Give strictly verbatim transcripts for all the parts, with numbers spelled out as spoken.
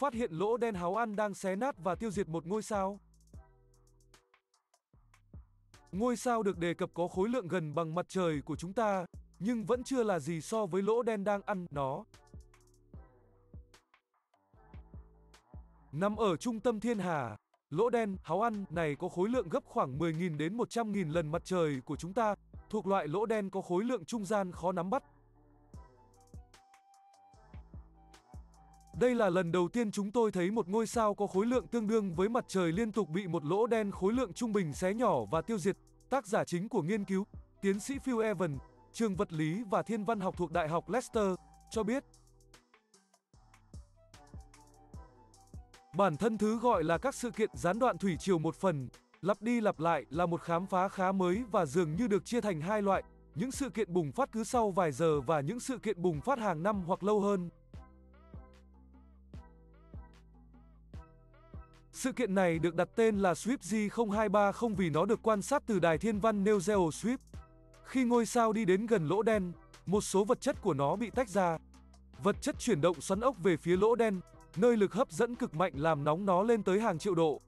phát hiện lỗ đen háo ăn đang xé nát và tiêu diệt một ngôi sao. Ngôi sao được đề cập có khối lượng gần bằng mặt trời của chúng ta, nhưng vẫn chưa là gì so với lỗ đen đang ăn nó. Nằm ở trung tâm thiên hà, lỗ đen háo ăn này có khối lượng gấp khoảng mười nghìn đến một trăm nghìn lần mặt trời của chúng ta, thuộc loại lỗ đen có khối lượng trung gian khó nắm bắt. Đây là lần đầu tiên chúng tôi thấy một ngôi sao có khối lượng tương đương với mặt trời liên tục bị một lỗ đen khối lượng trung bình xé nhỏ và tiêu diệt. Tác giả chính của nghiên cứu, tiến sĩ Phil Evans, trường vật lý và thiên văn học thuộc Đại học Leicester, cho biết. Bản thân thứ gọi là các sự kiện gián đoạn thủy triều một phần, lặp đi lặp lại là một khám phá khá mới và dường như được chia thành hai loại, những sự kiện bùng phát cứ sau vài giờ và những sự kiện bùng phát hàng năm hoặc lâu hơn. Sự kiện này được đặt tên là Sweep G không hai ba không vì nó được quan sát từ đài thiên văn New Geo Sweep. Khi ngôi sao đi đến gần lỗ đen, một số vật chất của nó bị tách ra. Vật chất chuyển động xoắn ốc về phía lỗ đen, nơi lực hấp dẫn cực mạnh làm nóng nó lên tới hàng triệu độ.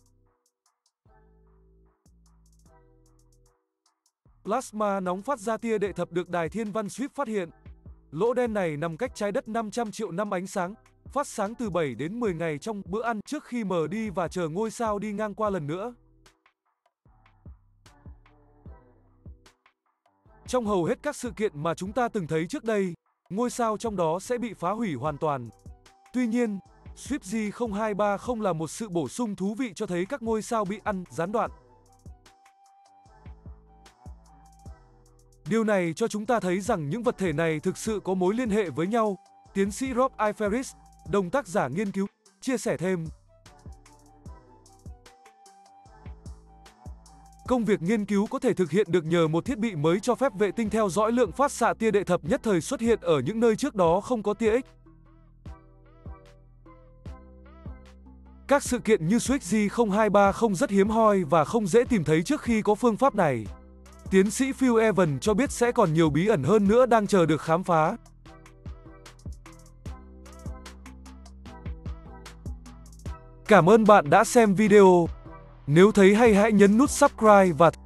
Plasma nóng phát ra tia đệ thập được đài thiên văn Sweep phát hiện. Lỗ đen này nằm cách trái đất năm trăm triệu năm ánh sáng, phát sáng từ bảy đến mười ngày trong bữa ăn trước khi mở đi và chờ ngôi sao đi ngang qua lần nữa. Trong hầu hết các sự kiện mà chúng ta từng thấy trước đây, ngôi sao trong đó sẽ bị phá hủy hoàn toàn. Tuy nhiên, Sweep G không hai ba không là một sự bổ sung thú vị cho thấy các ngôi sao bị ăn, gián đoạn. Điều này cho chúng ta thấy rằng những vật thể này thực sự có mối liên hệ với nhau, tiến sĩ Rob Iferis, đồng tác giả nghiên cứu, chia sẻ thêm. Công việc nghiên cứu có thể thực hiện được nhờ một thiết bị mới cho phép vệ tinh theo dõi lượng phát xạ tia đệ thập nhất thời xuất hiện ở những nơi trước đó không có tia X. Các sự kiện như Sweep G không hai ba không rất hiếm hoi và không dễ tìm thấy trước khi có phương pháp này. Tiến sĩ Phil Evans cho biết sẽ còn nhiều bí ẩn hơn nữa đang chờ được khám phá. Cảm ơn bạn đã xem video. Nếu thấy hay hãy nhấn nút subscribe và